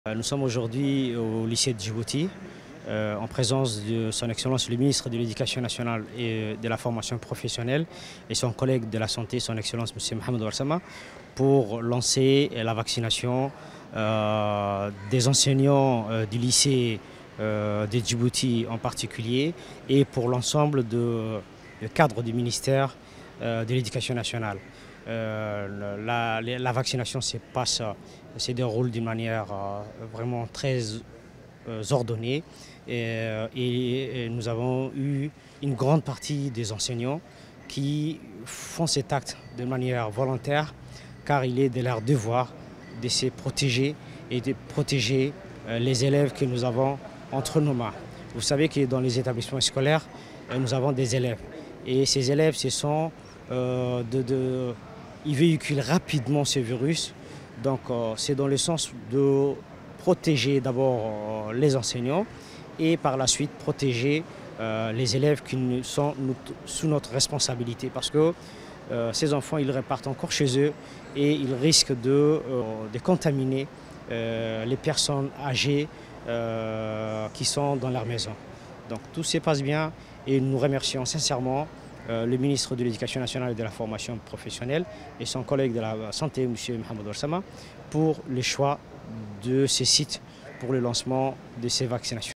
Nous sommes aujourd'hui au lycée de Djibouti, en présence de son Excellence le ministre de l'Éducation nationale et de la formation professionnelle et son collègue de la santé, son Excellence M. Mohamed Ouarsama, pour lancer la vaccination des enseignants du lycée de Djibouti en particulier et pour l'ensemble du cadre du ministère de l'Éducation nationale. La vaccination se déroule d'une manière vraiment très ordonnée et nous avons eu une grande partie des enseignants qui font cet acte de manière volontaire car il est de leur devoir de se protéger et de protéger les élèves que nous avons entre nos mains. Vous savez que dans les établissements scolaires, nous avons des élèves et ces élèves, ils véhiculent rapidement ce virus. Donc c'est dans le sens de protéger d'abord les enseignants et par la suite protéger les élèves qui sont sous notre responsabilité. Parce que ces enfants, ils repartent encore chez eux et ils risquent de contaminer les personnes âgées qui sont dans leur maison. Donc tout se passe bien et nous remercions sincèrement le ministre de l'Éducation nationale et de la formation professionnelle et son collègue de la santé, M. Mohamed Ouarsama, pour le choix de ces sites pour le lancement de ces vaccinations.